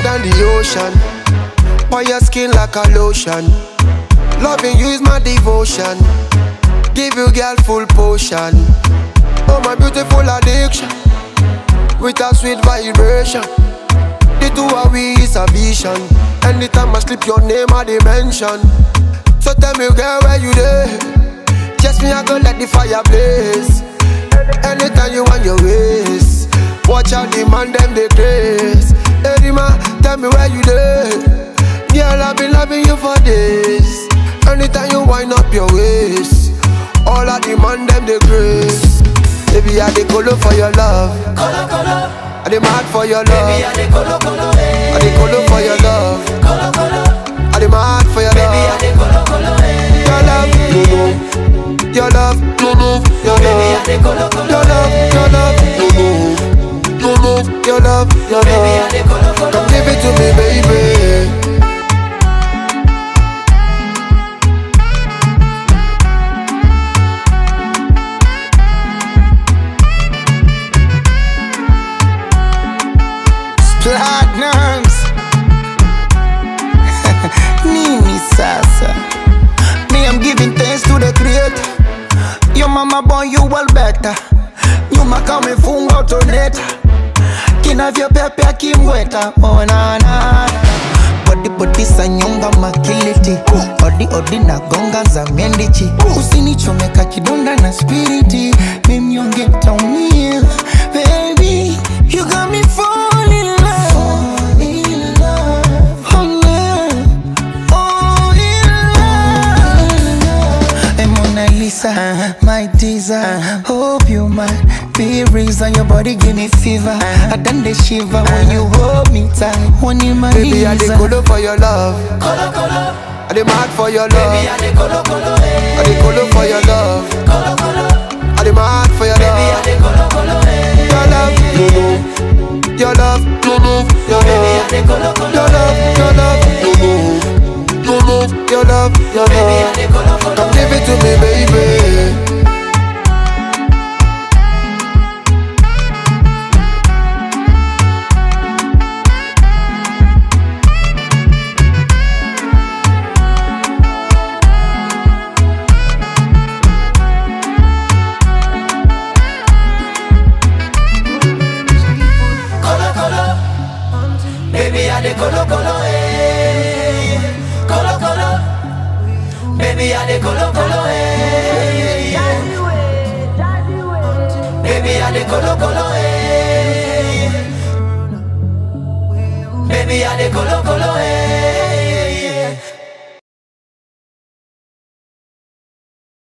than the ocean. On your skin like a lotion. Loving you is my devotion. Give you girl full potion. Oh my beautiful addiction. With a sweet vibration. The two of we is a vision. Anytime I slip your name I dimension. So tell me girl where you there. Just me I go let the fire blaze. Anytime you want your ways. Watch out the man them they craze. Hey man, tell me where you there. Girl I've been loving you for days. Anytime you wind up your waist. All of the man them they craze. Baby I dey kolo for your love. Kolo kolo. I dey mad for your love. Baby I dey kolo kolo. I dey kolo for your love. Kolo kolo. I dey mad for your love. Baby I dey kolo kolo. Your love, your love, your love, your love. Baby I dey kolo kolo. Your love, your love, your love, your love, your Baby I love. dey kolo kolo. Come give it to me, baby. Platnumz. Nini sasa. Me I'm giving thanks to the creator. Your mama born you well better. Nyuma kama ifunga utoneta. Kinavyo pepe akimweta. Oh na na. Body body sa nyonga makiliti. Odi na gonga za mendichi. Usinichomeka kidonda na spiriti. Mimi yonge taumia. Baby, you got me falling in love. My teaser, hope you might be reason your body give me fever. I done the shiver when you hold me tight. When you my Baby, I dey kolo for your love. Kolo kolo. I dey mad for your Baby love. I dey kolo kolo. I dey kolo for your love. Kolo kolo. I dey mad for your Baby I love. dey kolo kolo. Your love, your love, your love, your Baby I love. dey kolo kolo. Your love, your love, your love, your love, your Baby I love. dey kolo kolo. Come give it to me, baby. Baby, I dey kolo kolo, eh. Kolo kolo. Baby, I dey kolo kolo, eh. Baby, I dey kolo kolo, eh. Baby, I dey kolo kolo, eh.